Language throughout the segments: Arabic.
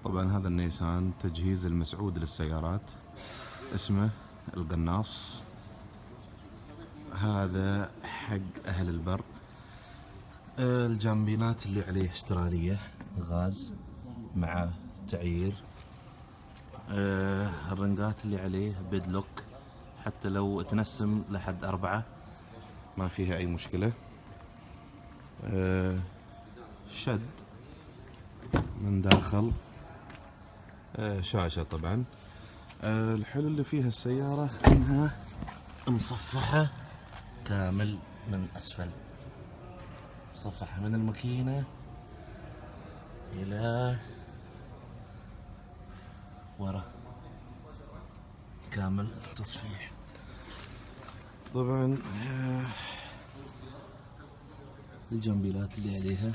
طبعا هذا النيسان تجهيز المسعود للسيارات، اسمه القناص. هذا حق أهل البر. الجامبينات اللي عليه استرالية غاز مع تعيير. الرنقات اللي عليه بيدلوك، حتى لو تنسم لحد 4 ما فيها أي مشكلة. شد من داخل. شاشة طبعا. الحلو اللي فيها السيارة انها مصفحة كامل من اسفل، مصفحة من الماكينة الى ورا، كامل تصفيح. طبعا الجنبيلات اللي عليها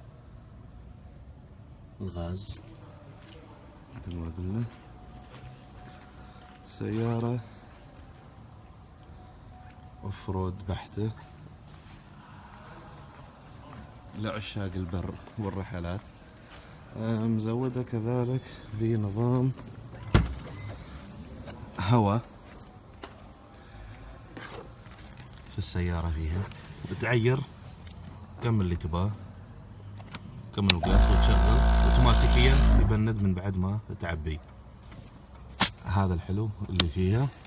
الغاز مثل ما قلنا. سيارة اوفرود بحتة لعشاق البر والرحلات. مزودة كذلك بنظام هواء في السيارة فيها، بتعير كم اللي تباه، كم القياس، وتشغل اوتوماتيكيا يبند من بعد ما تعبي. هذا الحلو اللي فيها.